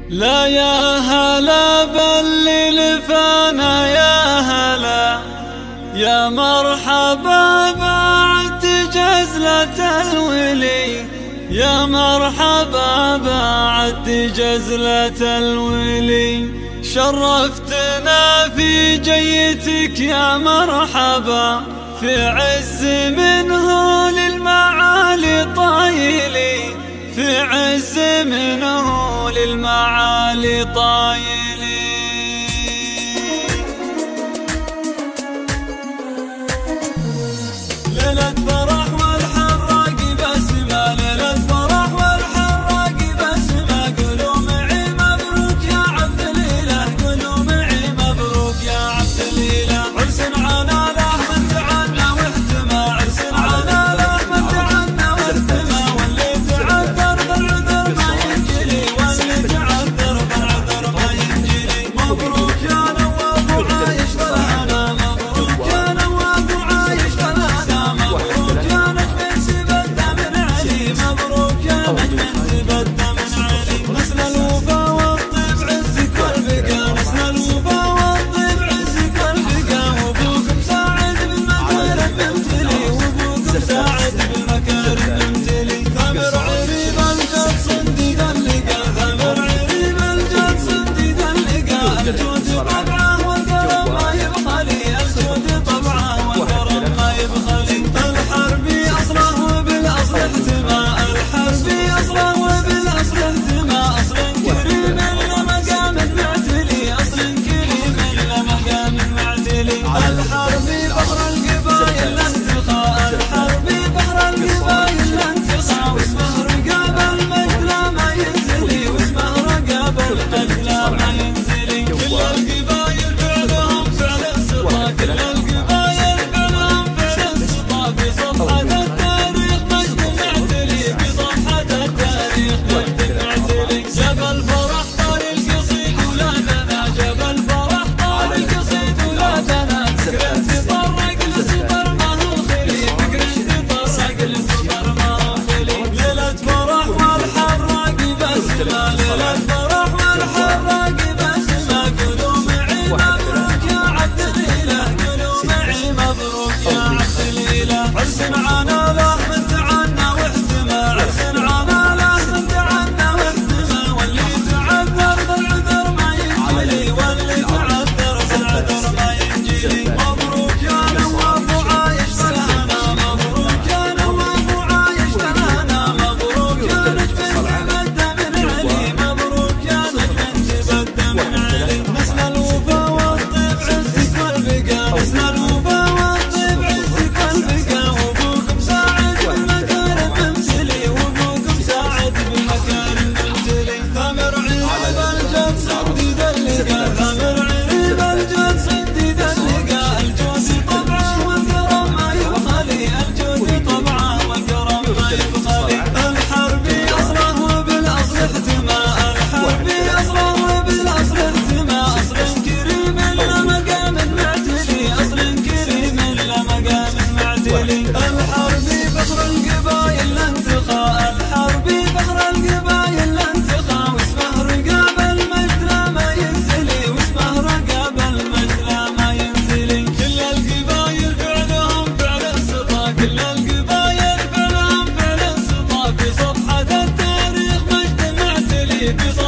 لا يا هلا بالليل فانا يا هلا، يا مرحبا بعد جزلة الولي، يا مرحبا بعد جزلة الولي. شرفتنا في جيتك يا مرحبا، في عز منه للمعالي طايلي، في عز منه للمعالي طايلي. ليلة فرح والحراق بسمة، ليلة فرح والحراق بسمة. قولوا معي مبروك يا عبد الإله، قولوا معي مبروك يا عبد الإله. عرس عناله من تعنى واحتمى، عرس عناله من تعنى واحتمى. واللي تعذر بالعذر ما ينجلي، واللي تعذر بالعذر ما ينجلي. مبروك يا نواف وعايش بالهنا، مبروك يا نواف وعايش بالهنا. مبروك يا نجم انتبدى من علي، مبروك يا نجم انتبدى من علي. نسل الوفا والطيب عزك والبقا، نسل الوفا والطيب عزك والبقا. وابوك مساعد بالمكارم ممتلي، وابوك مساعد بالمكارم ممتلي. ثامر عريب الجد صنديد اللقا، ثامر عريب الجد صنديد اللقا. الجود طبعه والكرم ما يبخلي، الجود طبعه والكرم ما يبخلي. الحربي اصله وبالاصل احتماء، الحربي اصله وبالاصل احتماء. اصل كريم لمقام معتلي، اصل كريم لمقام معتلي. الحربي بحر القبايل الانتخاء، الحربي بحر القبايل الانتخاء. واسمه رقاب المجد لا ما ينزلي، واسمه رقاب المجد لا ما ينزلي. كل القبايل فعلهم فعل انسطا، كل القبايل فعلهم فعل انسطا. في صفحة التاريخ مجد معتلي، في صفحة التاريخ مجد معتلي. جبل فرح طال القصيد ولادنا، جبل فرح طال القصيد ولادنا. فكر تطرق للسفر ما هو خلي، فكر تطرق للسفر ما هو خلي. ليلة فرح والحراق بسمة، ليلة فرح والحراق بسمة. قولوا معي مبروك يا عبد الإله، قولوا معي مبروك يا عبد الإله. عرس عناله من تعنى واحتمى، عرس عناله من تعنى واحتمى. واللي تعذر بالعذر ما ينجلي، واللي تعذر بالعذر ما ينجلي. مبروك يا نواف وعايش بالهنا، مبروك يا نواف وعايش بالهنا. مبروك يا نجم انتبدى من علي، مبروك يا نجم انتبدى من علي. نسل الوفا والطيب عزك والبقا، نسل الوفا والطيب عزك والبقا. وابوك مساعد بالمكارم ممتلي، وابوك مساعد بالمكارم ممتلي. ثامر عريب الجد صنديد اللقا، ثامر عريب الجد صنديد اللقا. الجود طبعه والكرم ما يبخلي، الجود طبعه والكرم ما يبخلي. الحربي اصله وبالاصل احتماء، الحربي اصله وبالاصل احتماء. اصل كريم لمقام معتلي، اصل كريم لمقام معتلي. الحربي بحر القبايل الانتخاء، الحربي بحر القبايل الانتخاء. واسمه رقاب المجد لا ما ينزلي، واسمه رقاب المجد لا ما ينزلي. كل القبايل فعلهم فعل انسطا، كل القبايل فعلهم فعل انسطا. في صفحة التاريخ مجد معتلي، في